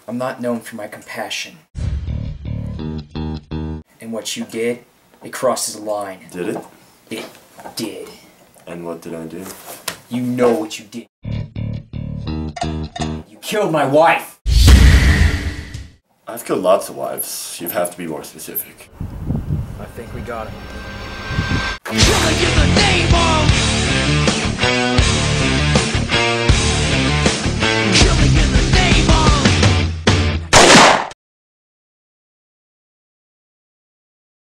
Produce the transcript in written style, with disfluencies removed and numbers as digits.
I'm not known for my compassion. And what you did, it crosses a line. Did it? It did. And what did I do? You know what you did. You killed my wife! I've killed lots of wives. You have to be more specific. I think we got him.